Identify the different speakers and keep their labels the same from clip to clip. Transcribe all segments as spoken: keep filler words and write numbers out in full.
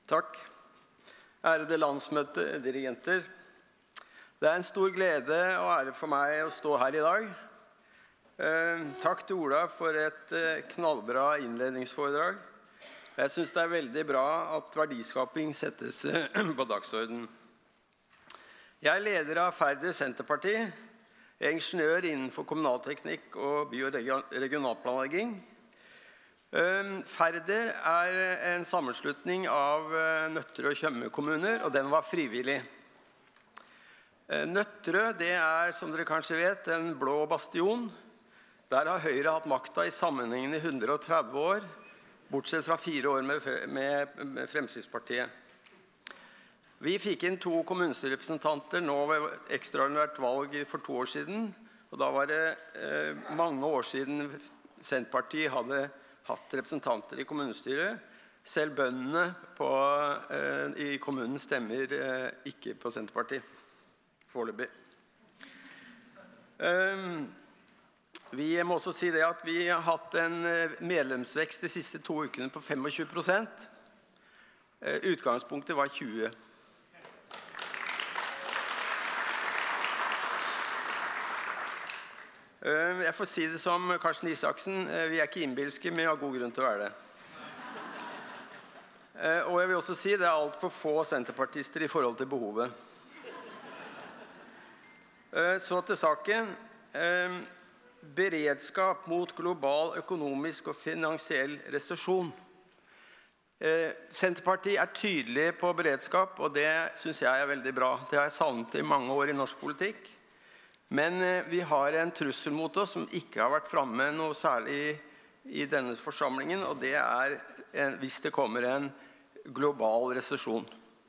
Speaker 1: Takk. Ærede landsmøtedirigenter. Det er en stor glede og ære for meg å stå her i dag. Takk til Ola for et knallbra innledningsforedrag. Jeg synes det er veldig bra at verdiskaping settes på dagsordenen. Jeg er leder av Færder Senterparti, ingeniør innenfor kommunalteknikk og by- og regionalplanlegging. Færder er en sammenslutning av Nøtterøy og Tjøme kommuner, og den var frivillig. Nøtterøy, det er, som dere kanskje vet, en blå bastion. Der har Høyre hatt makta i sammenhengen i hundre og tretti år, bortsett fra fire år med, med Fremskrittspartiet. Vi fikk inn to kommunestyrerepresentanter nå ved ekstraordinært valg for to år siden, og da var det eh, mange år siden Senterpartiet hadde hatt representanter i kommunestyret. Selv bøndene på, eh, i kommunen stemmer eh, ikke på Senterpartiet, foreløpig. Um, vi må også si det at vi har hatt en medlemsvekst de siste to ukene på tjuefem prosent. Uh, utgangspunktet var tjue. Uh, jeg får si det som Karsten Isaksen, uh, vi er ikke innbilske, men vi har god grunn til å være det. Uh, og jeg vil også si det er alt for få senterpartister i forhold til behovet. Uh, så til saken. Uh, beredskap mot global økonomisk og finansiell resesjon. Uh, Senterpartiet er tydelig på beredskap, og det synes jeg er veldig bra. Det har jeg savnet i mange år i norsk politikk. Men vi har en trussel mot oss som ikke har vært fremme noe særlig i denne forsamlingen, og det er en, hvis det kommer en global resesjon.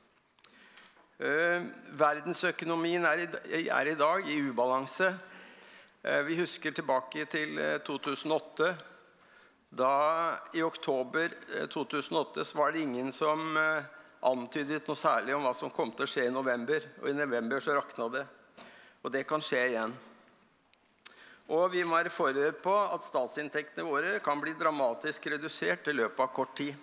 Speaker 1: Uh, verdensøkonomien er i, er i dag i ubalanse. Uh, vi husker tilbake til uh, to tusen og åtte. Da i oktober uh, to tusen og åtte så var det ingen som uh, antydet noe særlig om hva som kom til å skje i november, og i november så rakna det. Og det kan skje igjen. Og vi må være forberedt på at statsinntektene våre kan bli dramatisk redusert i løpet av kort tid.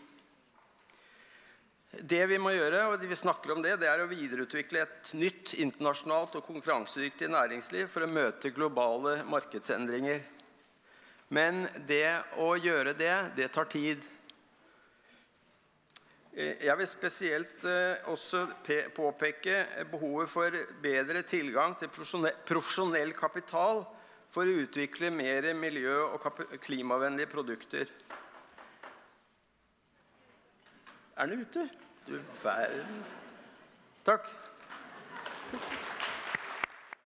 Speaker 1: Det vi må gjøre, og vi snakker om det, det er å videreutvikle et nytt internasjonalt og konkurransedyktig næringsliv for å møte globale markedsendringer. Men det å gjøre det, det tar tid. Jeg vil spesielt også påpeke behovet for bedre tilgang til profesjonell kapital for å utvikle mer miljø- og klimavennlige produkter. Er den ute? Du verden. Takk.